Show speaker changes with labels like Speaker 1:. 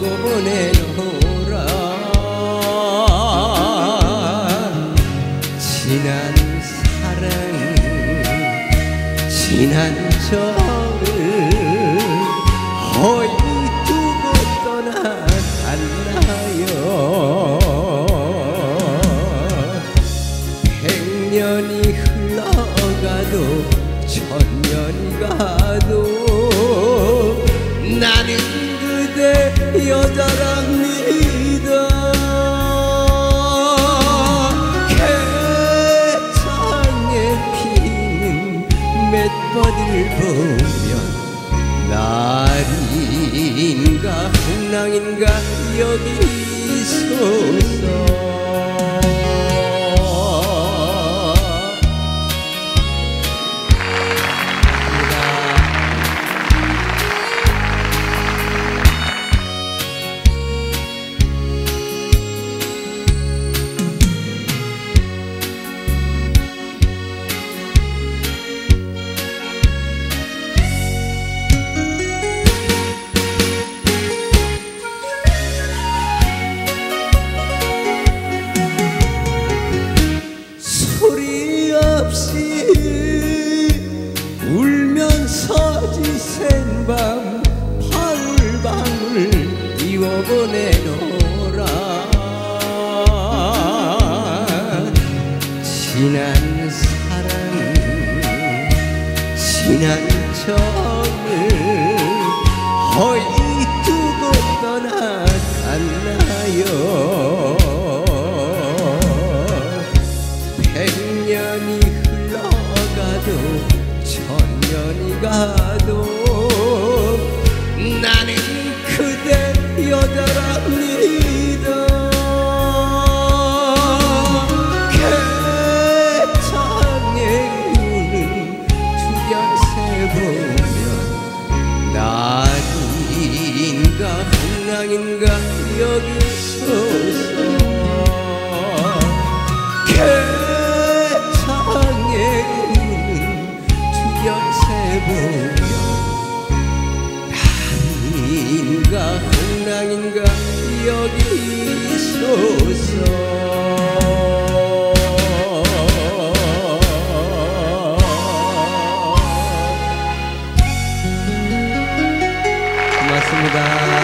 Speaker 1: 보내노라. 지난 사랑 지난 정을 허이 두고 떠나갔나요. 100년이 흘러가도 1000년이 가도 나는 그대 여자랍니다. 개창에 피는 맷버들 보면 날인가 풍랑인가 여기 있어서 소리 없이 울면서 지샌 밤 방울방울 띄워보내노라. 지난 사랑 지난 정을 허이 두고 떠나갔나요. 100년이 흘러가도 1000년이 가도 나는 그대 여자랍니다. 개창에 우는 주변새 보면 날인가 풍랑인가 여기 서서 개창에 우는 주변새 보면 날인가 풍랑인가 여기 서서 고맙습니다.